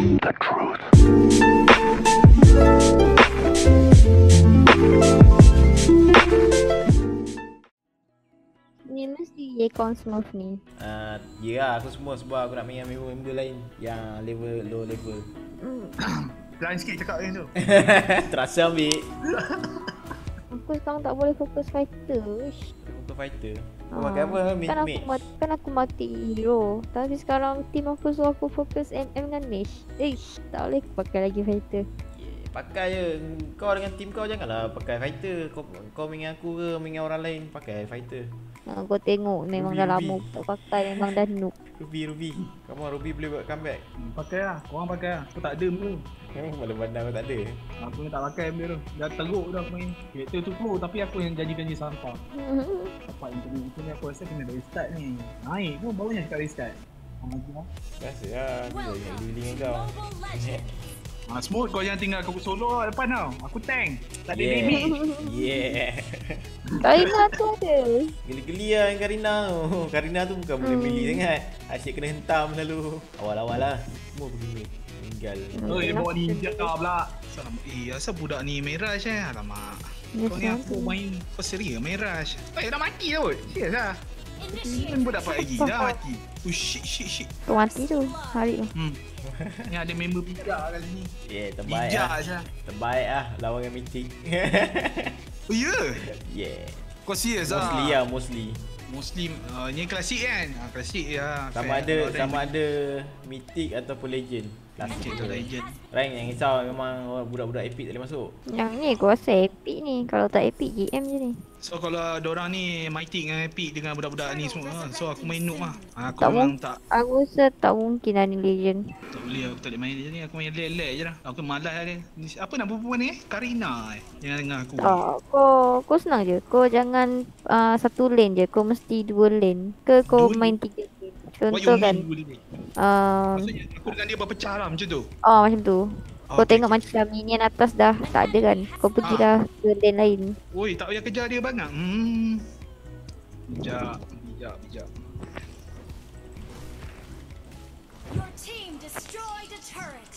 the truth. Ni mesti Yekon Smurf ni. Ya lah, aku semua sebab aku nak main member lain yang level low level. Pelan sikit cakap ni tu. Terasa ambil. Aku sekarang tak boleh fokus fighter. Ish. Untuk fighter. Kau pakai apa? Mage. Kan aku mati hero. Tapi sekarang team aku suruh aku fokus MM dengan mage. Ish, tak boleh aku pakai lagi fighter. Pakai je. Kau dengan team kau janganlah pakai fighter. Kau main dengan aku ke main dengan orang lain, pakai fighter. Kau tengok memang dah lama tak pakai, memang dah noob. Ruby. Kamu Ruby boleh buat comeback. Pakai lah, korang pakai lah. Aku tak ada benda tu. Mana pandang aku tak ada. Aku yang tak pakai benda tu. Dah teruk dah aku main. Kereta tu pro tapi aku yang jadikan dia sampah. Dapat internet tu ni aku rasa kena restart ni. Naik pun barunya cakap restart. Lagi lah. Biasa lah. Bila yang dealing dengan kau. Smooth kau jangan tinggal aku solo depan tau. Aku tank. Tak ada Yeah. damage. Yeah. Karina tu ada. Geli-geli lah dengan Karina tu. Karina tu bukan boleh melee sangat. Asyik kena hentam selalu. Awal-awal lah. Semua begini. Meninggal. Oh, dia bawa ninja pula. Salam. Asal budak ni Mirage Alamak. Kau ni aku main Perseria Mirage. Dah mati tu. Serius lah. Kan pun dapat lagi. Dah mati. Oh shit. Kau mati tu hari tu. Ni ada member bijak kat sini. Yeah, terbaik Bijak lah. je. Terbaik lah lawan dengan Mythic. Oh ya? Yeah. Kau serius lah? Mostly. Muslim, ni klasik kan? Klasik ya. Sama ada Mythic ataupun Legend. Klasik tu Legend. Rank yang risau memang budak-budak epic tak boleh masuk. Yang ni aku rasa epic ni. Kalau tak epic GM je ni. So kalau dorang ni Mythic dengan Epic dengan budak-budak ni semua, so aku main noob lah. Aku Tak memang tak Aku rasa tak mungkin lah ni Legend. boleh, aku tak boleh main dia ni. Aku main lag je lah. Aku malas lah dia. Apa nak perempuan ni Karina yang dengan aku. Kau senang je. Kau jangan satu lane je. Kau mesti dua lane. Ke kau main tiga lane. Contoh kan. Maksudnya aku dengan dia berpecah lah macam tu. Macam tu. Kau tengok macam minion atas dah tak ada kan. Kau pergilah ke lane lain. Oi, tak payah kejar dia banyak. Bijak. Your team destroyed a turret.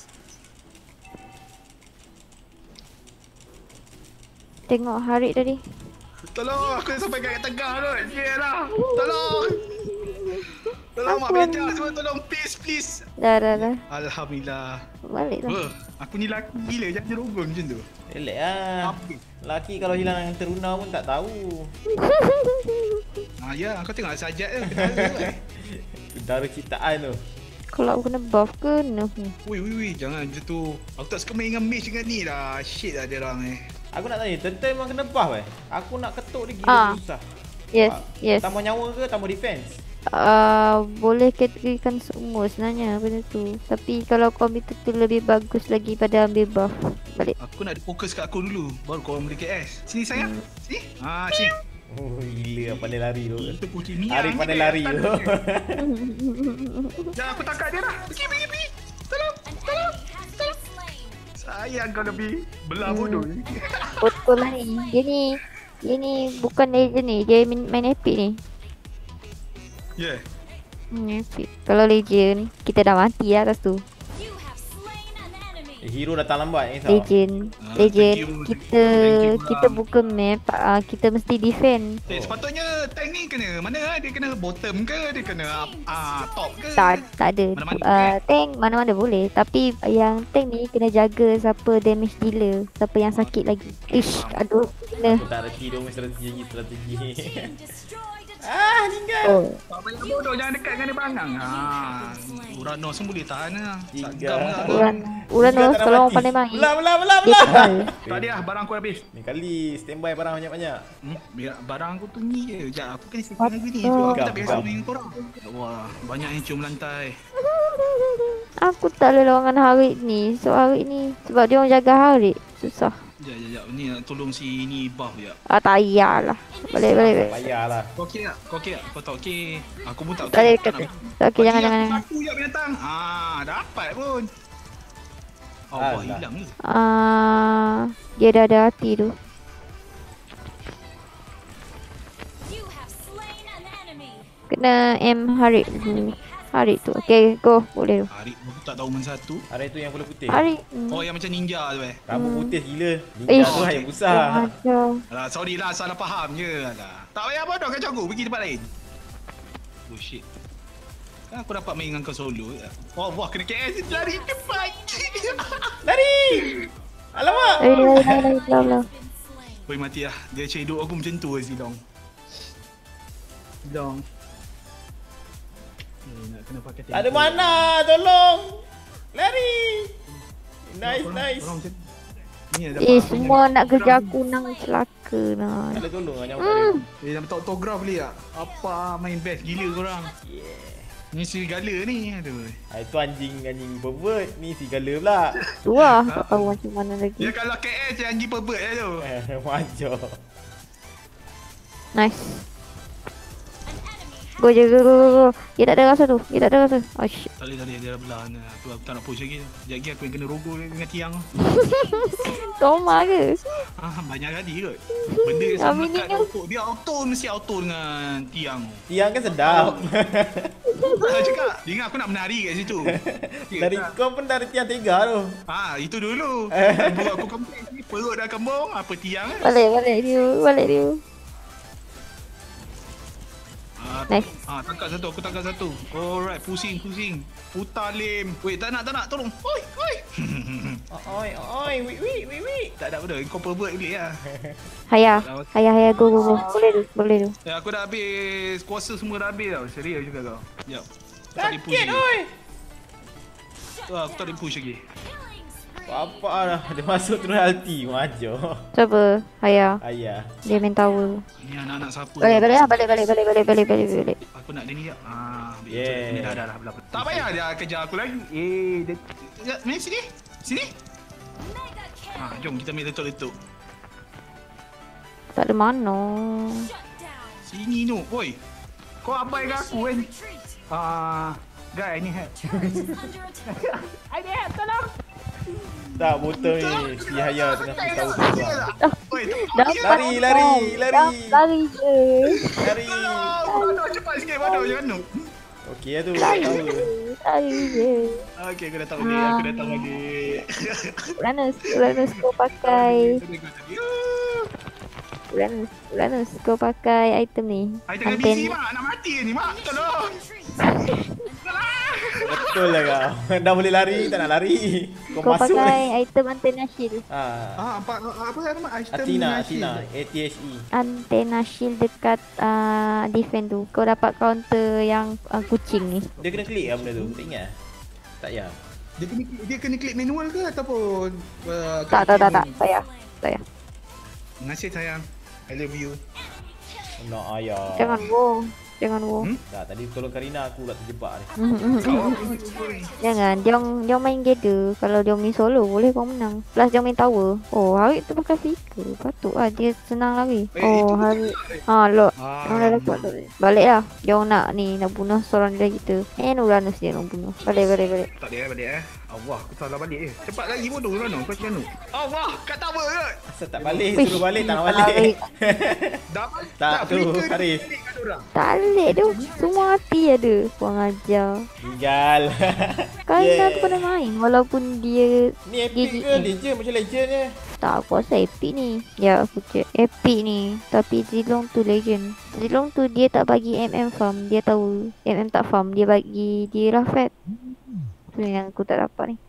Tengok Harit tadi. Tolong, aku dah sampai kat tengah tu. Yelah. Tolong mak bijak semua, tolong please. Dah. Alhamdulillah. Balik dah. Aku ni laki gila jangan jerogon macam tu. Relax lah. Laki kalau hilang teruna pun tak tahu. Ya, kau tengok sajak tu. Udara ciptaan tu. Kalau aku kena buff ke nerf ni? Wui, jangan macam tu. Aku tak suka main dengan mage dengan ni lah. Shit lah dia orang ni. Aku nak tanya, turtle memang kena buff Aku nak ketuk dia gila susah. Yes. Tambah nyawa ke tambah defense? Boleh kategorikan semua sebenarnya benda tu. Tapi kalau komputer tu lebih bagus lagi pada ambil buff. Balik. Aku nak fokus kat aku dulu. Baru korang boleh KS. Sini sayang. Sini. Sini. Oh gila pandai lari tu. Itu kucing Mia. Hari pandai lari tu. Jangan aku tangkap dia lah. Pergi. Tolong. Sayang kau lebih belah bodoh ni. Betul lah ni. Dia ni bukan legend ni. Dia main epic ni. Yeah. Epic. Kalau legend kita dah mati lah atas tu. You have slain an enemy. Hero datang lambat ni Legend. Thank you. Kita buka map, kita mesti defend. Sepatutnya tank ni kena mana? Dia kena bottom ke? Dia kena top ke? Tak ada. Mana-mana Tank mana-mana boleh. Tapi yang tank ni kena jaga siapa damage dealer, siapa yang sakit lagi. Ish, aduh, kena. Aku tak reti dia strategi. Team destroyed a turret. Tinggal. Tak banyak bodoh, jangan dekat dengan dia bangang. Uranos pun boleh tahan lah. Uranos kalau orang pandai main. Belah. Dia tebal. Tak ada lah, barang aku habis. Ni kali standby barang banyak-banyak. Barang aku tu ni je. Sekejap, aku kena setting lagu ni. So aku tak biasa main dengan korang. Wah, banyak yang cium lantai. Aku tak boleh lawan dengan Harit ni. So Harit ni sebab dia orang jaga Harit. Susah. Sekejap. Ni nak tolong si ni buff je. Tak payahlah. Balik. Payahlah. Kau okey tak? Kau tak okey? Aku pun tak okey. Balik kata. Tak okey, jangan. Aku je binatang. Dapat pun. Allah hilang ni. Dia dah ada hati tu. You have slain an enemy. Kena M Harit dulu. Hari tu. Okay, go. Boleh tu. Hari aku tak tahu mana satu. Hari tu yang kulit putih. Hari. Oh, yang macam ninja tu Rambut putih gila. Ish. Ninja tu yang besar. Ajar. Alah, sorry lah, salah faham je lah. Tak payah bodoh kacau aku, pergi tempat lain. Oh shit. Kan aku dapat main dengan kau solo. Oh, wah, kena KS lari cepat. Lari! Alamak! Lari. Oi, mati lah. Dia cari hidup aku macam tu lah, Zilong. Zilong. Nak kena pakai tempo. Ada mana? Tolong! Lari! Nice. Orang macam ni ada Semua nak kerja aku nang celaka nah. Tak ada tolong lah nyawa Nak minta autograf boleh tak? Apa main best gila korang. Ni serigala ni. Aduh. Itu anjing pervert. Ni serigala pula. Tu lah. Tak tahu macam mana lagi. Dia kalau KS yang anjing pervert lah tu. Wajar. Nice. Go je, go. Dia tak ada rasa tu. Oh shit. Tak boleh dia dah belah. Aku tak nak push lagi. Sekejap lagi aku yang kena rogo dengan tiang. Toma ke? Banyak kali kot. Benda yang sama Amin kat ni auto. Dia mesti auto dengan tiang. Tiang kan sedap. Aku cakap, dia ingat aku nak menari kat situ. Dari kau pun dari tiang tiga tu. Itu dulu. Baru aku komplain ni, perut dah kembung, apa tiang kan? Balik dia. Nice. Tangkap satu, aku tangkap satu. Alright, pusing. Putar lim. Wait, tak nak, tolong. Oi. Oi, wait. Tak ada benda, kau pervert boleh lah. Hayah, go. Boleh tu. Ya, aku dah habis, kuasa semua dah habis tau. Serius juga kau. Sekejap. Tak boleh push Sakit lagi. oi. Aku tak boleh push lagi. Apa dah. Dia masuk terus ulti. Wajar. Siapa? Hayah. Ayah. Dia main tower. Ni anak-anak siapa? Balik. Aku nak dia ni tak? Yeah. Ni dah belah. Tak payah dia kejar aku lagi. Dia main sini. Mega kill. Jom kita main letup-letup. Tak ada mana. Shut down. Sini tu. Oi. Kau abai dengan aku kan? Retreat. Guys, ni hack. Turret is under attack. Tak botol ni. Si Haya tengah tahu Oi, Lari je. Lari. Bodoh cepat sikit, bodoh jangan nu. Okey lah tu. Tahu. Lari je. Okey, aku dah tahu lagi. Uranus kau pakai. Uranus kau pakai item ni. Ai tengah busy mak, nak mati ni mak. Tolong. Betul lah kau. Dah boleh lari, tak nak lari. Kau masuk pakai item antena shield. Apa nama item Athena, ni? ATHE. Antena shield dekat defend tu. Kau dapat counter yang kucing ni. Dia kena klik lah benda tu. Tak ingat? Tak ya. Dia kena klik manual ke ataupun Tak payah. Ngasih sayang. I love you. Nak ayah. Jangan wo. Tak, tadi tolong Karina aku pula terjebak ni. Jangan, dia main gather. Kalau dia main solo boleh kau menang. Plus dia main tower. Oh, Harik tu pakai flicker. Patutlah dia senang lari. Oh, Harik. Lock. Orang dah dapat tu. Baliklah. Dia nak bunuh seorang dia kita. Uranus dia nak bunuh. Balik. Tak ada balik Allah, aku salah balik Cepat lagi bodoh kan kau macam mana? Allah, kat tower ke? Asal tak balik, suruh balik tak nak balik. Tak tu, Haris. Tak alik tu. Semua hati ada. Kurang ajar. Tinggal. Karena tu pernah main. Walaupun dia Ni epic ke legend macam legend je? tak, aku rasa epic ni. Ya, aku check. Epic ni. Tapi Zilong tu legend. Zilong tu dia tak bagi MM farm. Dia tahu MM tak farm. Dia bagi dia Rafat. Tu yang aku tak dapat ni.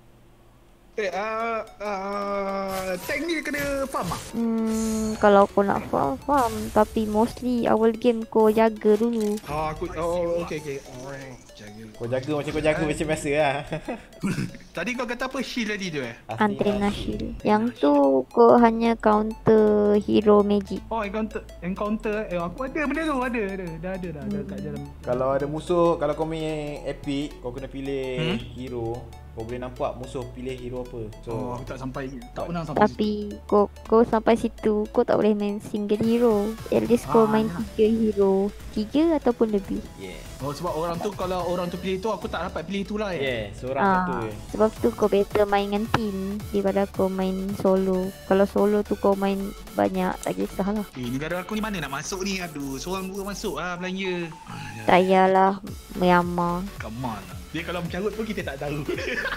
Tank ni kena farm ah? Kalau kau nak farm. Tapi mostly awal game kau jaga dulu. Okay. Jaga. Kau jaga macam kau jaga macam biasa lah. Tadi kau kata apa shield tadi tu Antena shield. Yang tu kau hanya counter hero magic. Oh, encounter. Aku ada benda tu, ada. Dah ada kat dalam. Kalau ada musuh, kalau kau main epic, kau kena pilih hero. Kau boleh nampak musuh pilih hero apa. So aku tak pernah sampai Tapi kau sampai situ, kau tak boleh main single hero. At least kau main 3 hero. 3 ataupun lebih. yeah. sebab orang tu kalau orang tu pilih tu aku tak dapat pilih tu lah ya. Yeah, seorang satu je. Sebab tu kau better main dengan team daripada kau main solo. Kalau solo tu kau main banyak, tak kisah lah. Negara aku ni mana nak masuk ni? Aduh, seorang dua masuk belanja. Tak payahlah Myanmar. Come on lah. Dia kalau mencarut pun kita tak tahu.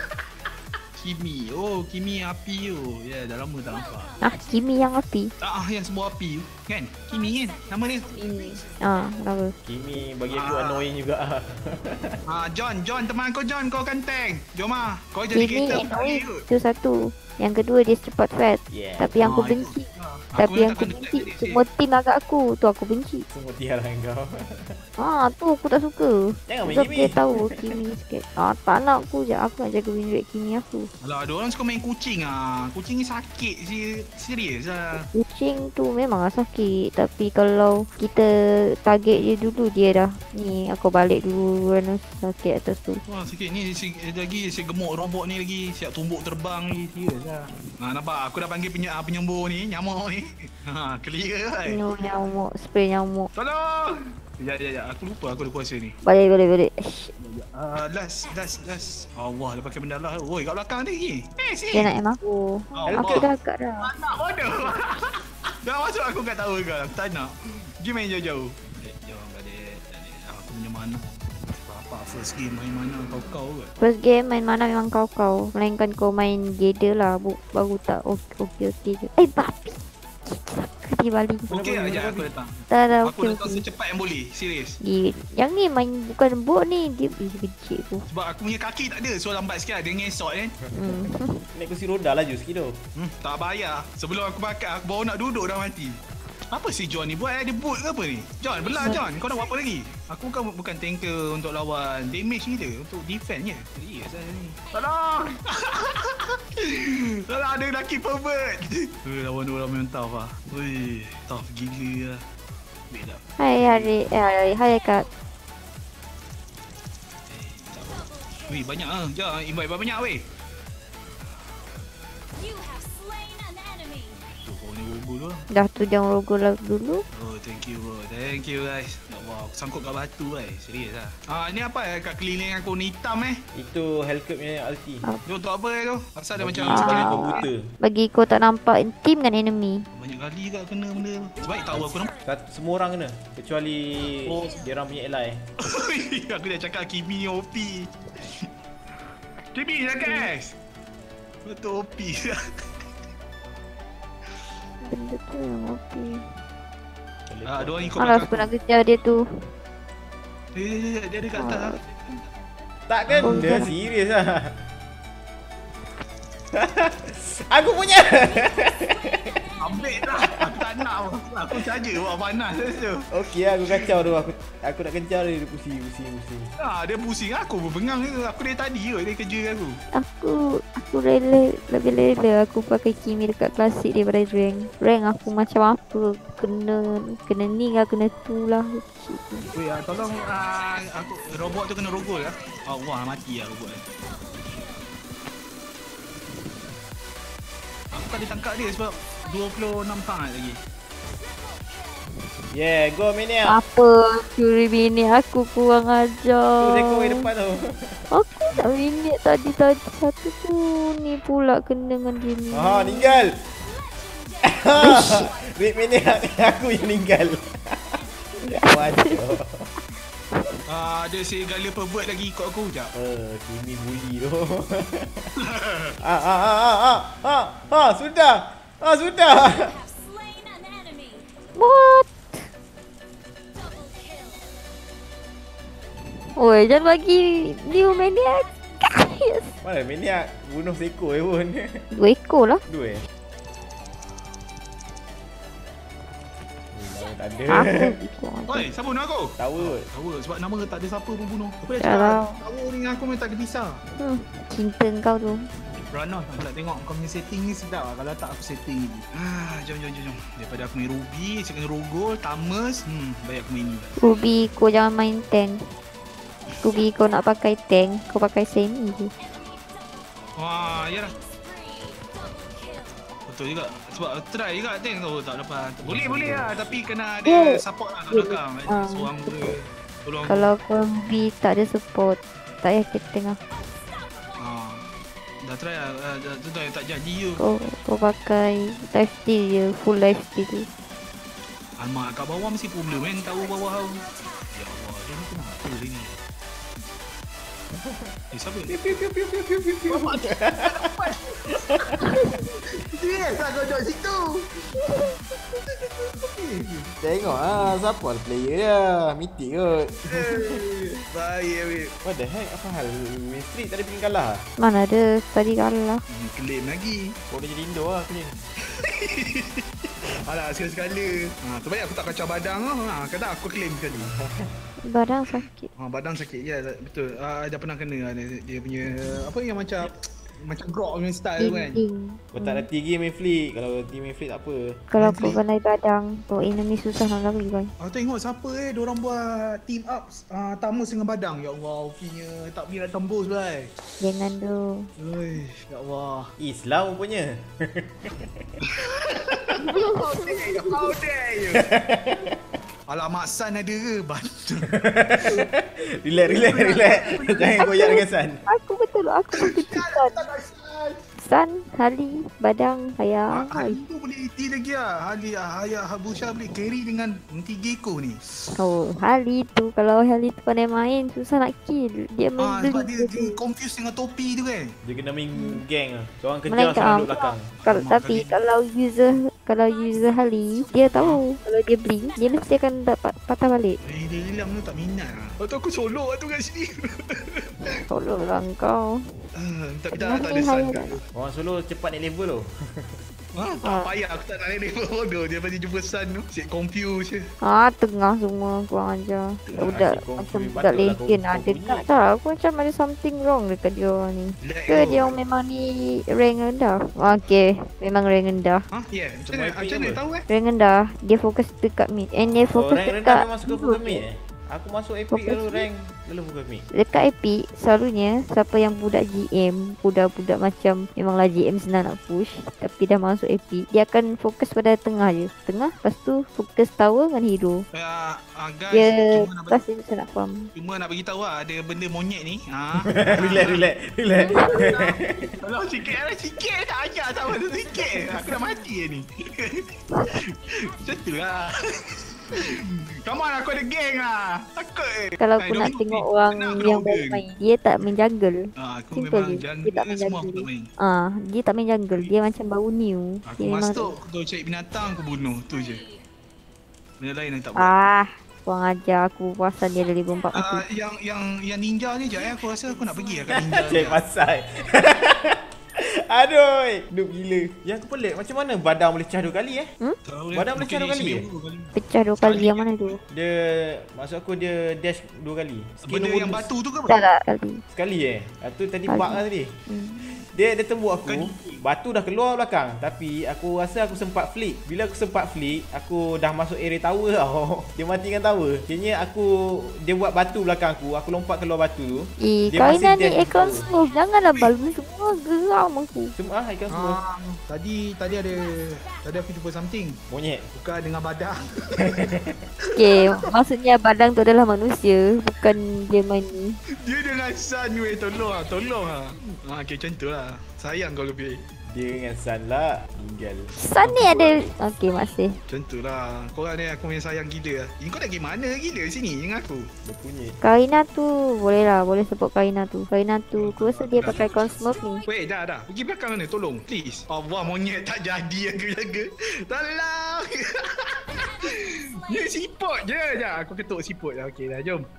Kimi. Oh, Kimi api tu. Ya, dah lama tak nampak. Kimi yang api. Yang sebuah api tu. Kan? Kimi kan? Nama dia. Kenapa? Kimi bagi aku annoying juga. John, teman kau John, kau kan tank. Jom kau jadi Kimi kereta annoying. Itu satu. Yang kedua dia cepat fat. Yeah. Tapi yang aku benci. Tapi yang aku benci semua team agak aku. Tu aku benci. Semua tiar lah kau. Tu aku tak suka. Jangan main Sebab Kimi. dia tahu Kimi sikit. Tak nak aku je. Aku nak jaga win rate Kimi aku. Alah, ada orang suka main kucing Kucing ni sakit serius lah. Kucing tu memang sakit. Tapi kalau kita target dia dulu, dia dah ni aku balik dulu kerana sakit atas tu. Wah, sikit ni lagi si gemuk robot ni lagi siap tumbuk terbang ni. Serius lah. Nampak aku dah panggil penyembuh ni, nyamuk ni. Clear kan. Nyamuk, spray nyamuk. Tolong. Sekejap. Aku lupa aku ada kuasa ni. Balik. Last. Allah, dia pakai benda lah. Oi, kat belakang dia lagi. Si. Dia nak aim aku. Aku dah agak dah. Tak bodoh. Dah masuk aku kat tower kau. Aku tak nak. Pergi main jauh-jauh. Jom balik. Aku punya mana. Apa first game main mana kau ke? First game main mana memang kau. Melainkan kau main Gather lah. Baru tak okey je. Babi. Kita balik. Okey aja aku datang. Tak Aku okey. datang secepat yang boleh. Serius. Yang ni main bukan bot ni. Dia kecil tu. Sebab aku punya kaki tak ada. So lambat sikit dia ngesot kan. Naik kursi roda laju sikit tu. Tak bayar. Sebelum aku bakar, aku baru nak duduk dah mati. Apa si John ni buat? Dia boot ke apa ni? John, belah John. Kau nak buat apa lagi? Aku bukan tanker untuk lawan damage kita. Untuk defend je. Serius lah ni. Tolong! Tolong, ada lelaki pervert. Lawan orang memang tough lah. Wih, tough gila lah. Wait lah. Hai Kak. Wih, banyak lah. Jangan invite banyak weh. You have slain an enemy. Tu kau ni rogo tu lah. Dah tu jangan rogo lah dulu. Oh, thank you bro. Thank you guys. Wah, aku sangkut kat batu serius lah. Ni apa kat keliling aku ni hitam Itu Hellcat punya ulti. Dia untuk apa tu? Asal dia macam Sekali kau buta. Bagi kau tak nampak team dengan enemy. banyak kali kat kena benda tu. Sebaik tahu aku nampak. Semua orang kena. Kecuali dia orang punya ally. Aku dah cakap Kimi OP. Kimi lah guys. Betul OP. Benda tu yang okey. Ada orang ikut Alah, aku nak kejar dia tu. Dia ada kat atas lah. Tak kena, serius lah. Aku punya. Ambil lah. Aku tak nak. Aku saja buat panas tu. Okey, aku kacau tu. Aku nak kejar dia pusing. Dia pusing aku berbengang tu. Aku dari tadi dia kerja aku. Aku rela, lebih rela aku pakai Kimi dekat klasik daripada rank aku macam apa. Kena ni lah, kena tu lah. Weh, tolong aku robot tu kena rogol lah. Wah, mati lah robot ni. Aku tak ditangkap dia sebab 26 pound lagi. Yeah, go Mania. Apa curi bini aku kurang ajar. Tu Zeko di depan tu. Aku tak minit tadi satu tu ni pula kena dengan dia ni. Ninggal. Rip Mania aku yang meninggal. Waduh. Ada si gala pervert lagi ikut aku sekejap. Kimi bully tu. Sudah. Sudah. Have slain an enemy. What? Double kill. Oi, jangan bagi new maniac. Guys. Mana Mania bunuh seekor pun. 2 ekor lah. 2 tak ada. Aku ikut. Oi, siapa bunuh aku? Tahu. Tahu sebab nama tak ada siapa pun bunuh. Aku dah Tak cakap tahu. tahu ni dengan aku memang tak ada pisah. Cinta kau tu. Rana, aku nak tengok kau punya setting ni sedap lah. Kalau tak aku setting lagi. Jom. Daripada aku main Ruby, second Rogol, Tamas, baik aku main ni. Ruby, kau jangan main tank. Ruby, kau nak pakai tank, kau pakai semi je. Wah, yalah. Spree. Double kill. Betul juga. Sebab try juga tengok tak dapat. Boleh lah tapi kena Dia- ada support lah kat dia- belakang. Seorang boleh tolong. Kalau Kirby tak ada support, tak payah kita tengah. Ah. Dah try lah. Tu dah tak jadi you. Kau pakai life steal je, full life steal. Alamak, kat bawah mesti problem kan. Tahu bawah tahu. Ya Allah, dia ni kenapa dia ni? Siapa? Yes, aku duduk situ. Tengok siapa lah player dia. Mythic kot. Baik, Habib. What the heck? Apa hal? Main street tadi bikin kalah. Mana ada tadi kalah. Claim lagi. Kau dah jadi Indo lah clean. Alah, sekali-sekala. Terbaik aku tak kacau badang lah. Kata aku claim sekali. Badang sakit. Badang sakit je. Betul. Dah pernah kena lah dia punya apa yang macam grok punya style tu kan. Healing. Kau tak reti lagi main flick. Kalau reti main flick tak apa. Kalau kau pandai badang, tu enemy susah nak lari kan. Aku tengok siapa diorang buat team up Tamus dengan badang. Ya Allah, OP-nya tak boleh nak tembus lah. Jangan tu. Oi, ya Allah. Islam rupanya. How dare you? Alamak, San ada ke? Bantul. Relax. Jangan koyak dengan San. Aku betul, aku San. San, Hali, Badang, Ayah. Hali tu boleh ET lagi lah. Hali, Hayat, Habusha boleh carry dengan 3 ekor ni. Oh, Hali tu, kalau Hali tu pandai main, susah nak kill. Dia main Sebab beli dia confused dengan topi tu kan. Dia kena main gang lah. Seorang kejar, Melainkan seorang duduk belakang. Tapi kalau user Hali, dia tahu kalau dia blink, dia mesti akan dapat patah balik. Dia hilang tu tak minat lah. Atau aku solo lah tu kat sini. Tolonglah kau. Tak ada San kat tu. Orang solo cepat naik level tu. Tak payah aku tak nak naik level bodoh. Dia pasti jumpa San tu. Asyik confused je. Tengah semua kurang ajar. Budak asyik confused. macam budak Patutlah legend kau ada bunyi. tak aku macam ada something wrong dekat dia orang ni. Lag Ke tu. dia orang memang ni rank rendah? Okay, memang rank rendah. Yeah, macam Semua mana IP apa? tahu Rank rendah, dia fokus dekat mid. And dia Oh, fokus rank rendah dekat memang suka full mid Aku masuk epic Fokus lalu mid. rank lalu full mid. dekat epic selalunya siapa yang budak GM, budak-budak macam memanglah GM senang nak push tapi dah masuk epic, dia akan fokus pada tengah je. Tengah, lepas tu fokus tower dengan hero. Guys, Dia cuma nak pasti bisa nak farm. Cuma nak bagi tahu lah ada benda monyet ni. Relax. Kalau sikit tak ajak sama tu sikit. Aku dah mati ni. Macam tu lah. Come on, aku ada geng lah. Takut Kalau aku nak tengok orang yang baru main, dia tak main jungle. Aku Simple memang je. jungle Dia tak main semua aku jungle. tak main. Dia tak main jungle. Dia macam baru new. Aku Dia memang masuk, aku cari binatang, aku bunuh. Tu je. Benda lain aku tak buat. kurang ajar aku perasan dia ada level 4 mati. Yang ninja ni je aku rasa aku nak pergi lah kat ninja. Cek pasal. Aduh, noob gila. Yang aku pelik macam mana badang boleh charge 2 kali Tahu Badan boleh charge 2 kali Pecah 2 kali yang mana tu? Dia maksud aku dia dash 2 kali. Benda yang batu tu ke? Tak kali. Sekali Itu tadi Kali. bug lah tadi. Dia tembuk aku, batu dah keluar belakang. Tapi aku rasa aku sempat flick. Bila aku sempat flick, aku dah masuk area tower tau. Dia mati dengan tower. Kayaknya dia buat batu belakang aku lompat keluar batu tu. Dia Kau masih ni dash aircon tower. smooth. Janganlah balon semua geram aku. Semua ikan semua. Tadi aku jumpa something. Monyet. Bukan dengan badak. Okay, maksudnya badang tu adalah manusia. Bukan dia main ni. Dia dengan San weh, tolong lah. Okay, macam tu lah. Sayang kau lebih. Dia dengan San lah tinggal. San ni ada. Okay, masih. Macam tu lah. Korang ni aku punya sayang gila lah. Kau nak pergi mana gila sini dengan aku? Berpunyit. Karina tu boleh lah. Boleh support Karina tu. Karina tu aku rasa dia pakai Cosmos ni. Weh, dah. Pergi belakang mana? Tolong, please. Allah, monyet tak jadi aku jaga. Tolong. Dia siput je. Sekejap, aku ketuk siput je. Okay dah, jom.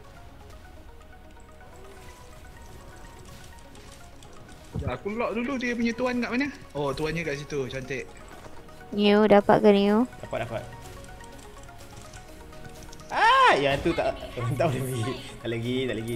Aku lock dulu dia punya tuan kat mana? Oh, tuannya kat situ. Cantik. New dapat ke New? Dapat. Yang tu tak boleh pergi. Tak lagi.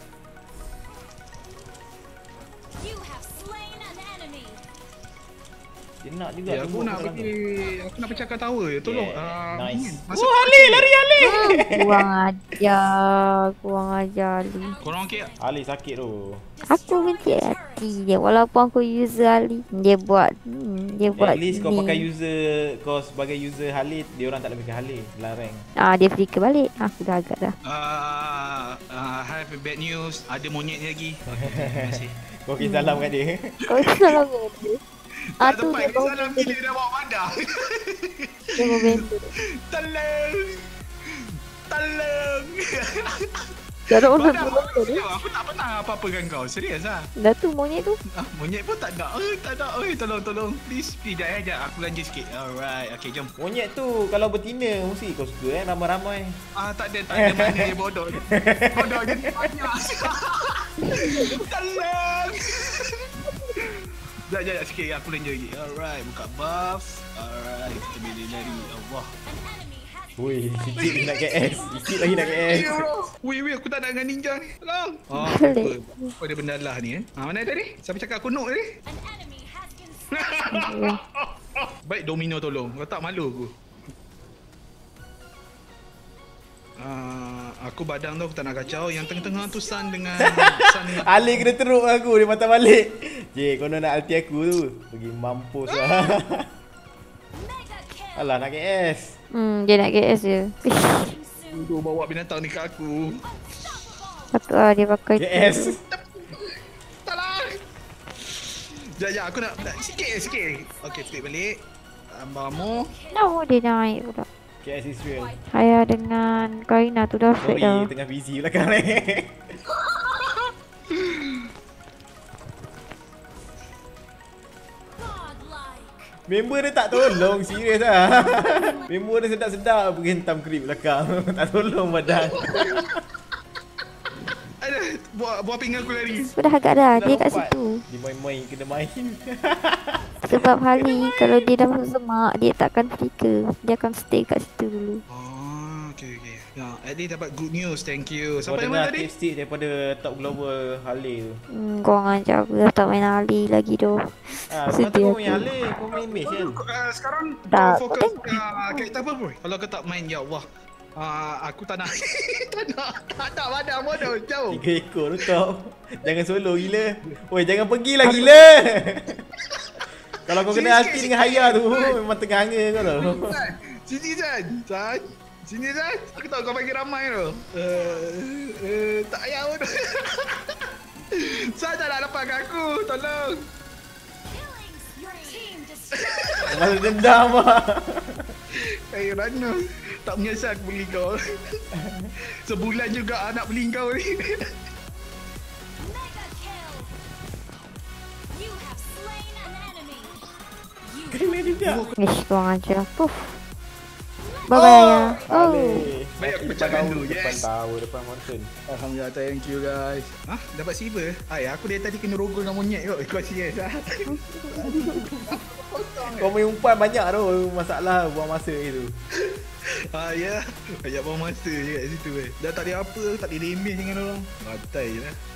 You have slain an enemy. Dia nak juga. Aku nak pergi. Aku nak pecahkan tower. Tolong. Nice. Masuk Ali, lari Ali. Kurang ajar Ali. Korang okey tak? Ali sakit tu. Aku benci hati dia walaupun aku user Ali. Dia buat At least kau ni. pakai user, kau sebagai user Halid, dia orang tak boleh pakai Halid dalam rank. Dia flicker balik. Aku dah agak dah. Have a bad news. Ada monyet ni lagi. Okay, terima kasih. Kau kira salam kat dia. Kau salah dia. Tak Tu tempat dia ni bawa salam bila dah bawa padang. dia bawa bentuk. Tolong. Tolong. Dah orang Padang, bentuk dia. aku tak pernah apa-apa dengan kau. Serius lah. Dah tu monyet tu. Monyet pun tak nak. Tak nak. Tolong. Please. Sekejap. Aku belanja sikit. Alright. Okay, jom. Monyet tu kalau betina mesti kau suka ramai-ramai. Tak ada mana dia bodoh. Bodoh jadi banyak. Tolong. Sekejap sikit. Aku belanja lagi. Alright. Buka buff. Alright. Kita boleh lari. Allah. An enemy has Woi, sikit nak KS. Sikit lagi nak KS. Wih, aku tak nak dengan ninja ni. Tolong. Balik. Oh, ada benda lah ni mana tadi? Siapa cakap aku nok tadi? an enemy has been slain. Baik Domino tolong. Kau tak malu aku. Aku badang tu aku tak nak kacau. Yang tengah-tengah tu Sun dengan Ali kena teruk aku, dia matah balik. Kau nak ulti aku tu. Pergi mampus lah. Mega kill. Alah nak KS. Dia nak KS je. tu bawa binatang ni ke aku. Patut lah dia pakai KS. Tolong. Sekejap, aku nak sikit. Okey, flip balik. Ambarmu. No, dia naik pula. KS is real. Saya dengan Karina tu dah fake dah. Sorry, tengah busy belakang ni. Godlike. Member dia tak tolong, serius lah. Member dia sedap-sedap pergi hentam creep belakang. Tak tolong badan. Ada buah pinggan aku lari. Aku dah agak dah, dia kat lompat. situ. Dia main-main, kena main. Sebab Hali kalau dia dah masuk semak, dia takkan flicker. Dia akan stay kat situ dulu. Oh, okey. Ya, at least dapat good news. Thank you. Kau Siapa yang dengar main tadi? tips-tips daripada top global Halil tu. Korang ajar aku dah tak main Hali lagi tu. Sebab tu Sedih kau main aku. Halil, kau main mage kan? Sekarang Tak, kau fokus kau karakter apa pun? Kalau kau tak main, ya Allah. Aku tak nak. tak nak badan bodoh. Jauh. 3 ekor tu top. Jangan solo gila. Oi, jangan pergilah gila. Kalau kau kena hati dengan Haya tu, memang tengah hanga kau tau. Sini San. Sini San. Aku tahu kau panggil ramai tu. Tak payah pun. San tak nak lepaskan aku. Tolong. Killing your team destroyed. Masa dendam lah. Rana. Tak menyesal aku beli kau. Sebulan juga nak beli kau ni. Mega kill. You have slain an enemy. You Kena tidak. Ish, korang ajar. Puff. Bye-bye ya. Oh. Baik, aku Depan pecahkan tahu, dulu. depan Yes. tahu, depan mountain. Alhamdulillah, thank you guys. Dapat silver? Aku dari tadi kena rogol dengan monyet kot. Kau serius lah. Kau main umpan banyak tu, masalah buang masa itu. Ya. Banyak buang masa je kat situ. Dah tak ada apa, tak ada damage dengan orang. Batai je lah.